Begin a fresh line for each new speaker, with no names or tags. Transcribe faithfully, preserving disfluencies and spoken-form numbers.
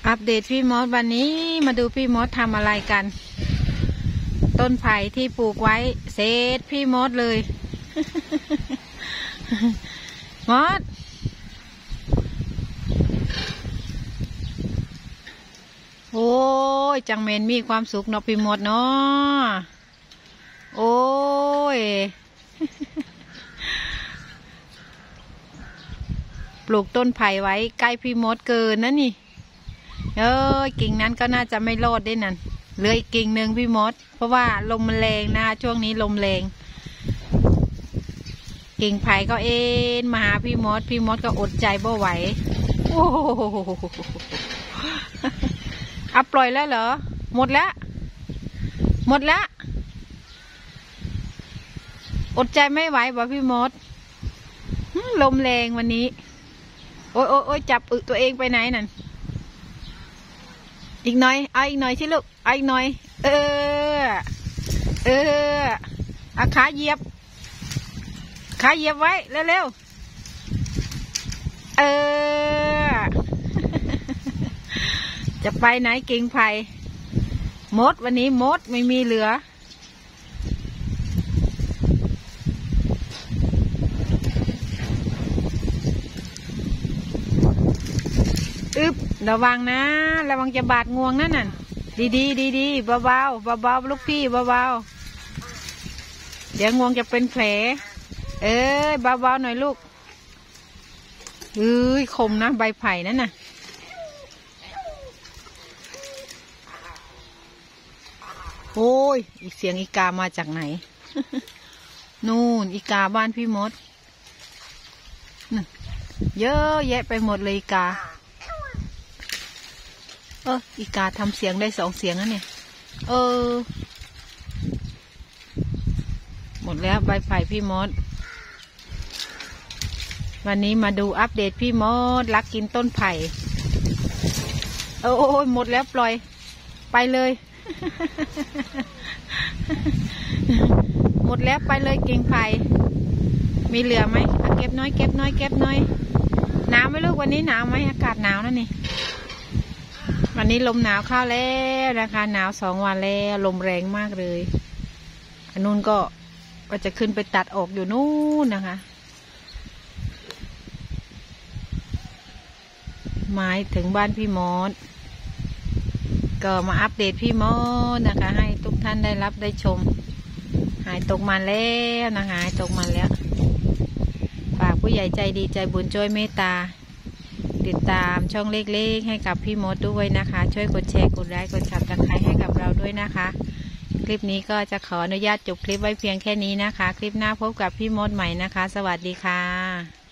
อัปเดตพี่มดวันนี้มาดูพี่มดทำอะไรกันต้นไผ่ที่ปลูกไว้เสร็จพี่มดเลย มดโอ้ยจังเมนมีความสุขเนาะพี่มดเนาะโอ้ย ปลูกต้นไผ่ไว้ใกล้พี่มดเกินนะนี่เอ้ยกิ่งนั้นก็น่าจะไม่รอดได้นั่นเหลืออีกกิ่งหนึ่งพี่มดเพราะว่าลมมันแรงนะช่วงนี้ลมแรงกิ่งไผ่ก็เอ็นมาหาพี่มดพี่มดก็อดใจบ่ไหวโอ้โหเอาปล่อยแล้วเหรอหมดแล้วหมดแล้วอดใจไม่ไหวบ่พี่มดลมแรงวันนี้โอ้ยโอ้ยโอ้ยจับอึตัวเองไปไหนนั่นอีกหน่อยเอาอีกหน่อยสิลูกเอาอีกหน่อยเออเออเอาขาเหยียบขาเหยียบไว้เร็วๆเออ จะไปไหนกิ่งไผ่มดวันนี้มดไม่มีเหลืออึบระวังนะระวังจะบาดงวงนั่นน่ะดีดีดีดีเบาเบาเบาเบาลูกพี่เบาเบาเดี๋ยวงวงจะเป็นแผลเอ้ยเบาเบาหน่อยลูกเอ้ยคมนะใบไผ่นั่นน่ะโอ้ยอีกเสียงอีกามาจากไหน นู่นอีกาบ้านพี่มดเยอะแยะไปหมดเลยอีกาเอออีกาทำเสียงได้สองเสียงนะเนี่ยเออหมดแล้วใบไผ่พี่มดวันนี้มาดูอัปเดตพี่มดรักกินต้นไผ่โอ้ยหมดแล้วปล่อยไปเลย หมดแล้วไปเลยกิ่งไผ่มีเหลือไหมเก็บน้อยเก็บน้อยเก็บน้อยหนาวไหมลูกวันนี้หนาวไหมอากาศหนาวนั่นนี่วันนี้ลมหนาวเข้าแล้วนะคะหนาวสองวันแล้วลมแรงมากเลยอันนู้นก็ก็จะขึ้นไปตัดออกอยู่นู่นนะคะไม้ถึงบ้านพี่มดก็มาอัปเดตพี่มดนะคะให้ทุกท่านได้รับได้ชมหายตกมันแล้วนะคะหายตกมันแล้วฝากผู้ใหญ่ใจดีใจบุญช่วยเมตตาติดตามช่องเล็กๆให้กับพี่มดด้วยนะคะช่วยกดแชร์กดไลค์กดซับสไครบ์ให้กับเราด้วยนะคะคลิปนี้ก็จะขออนุญาตจบคลิปไว้เพียงแค่นี้นะคะคลิปหน้าพบกับพี่มดใหม่นะคะสวัสดีค่ะ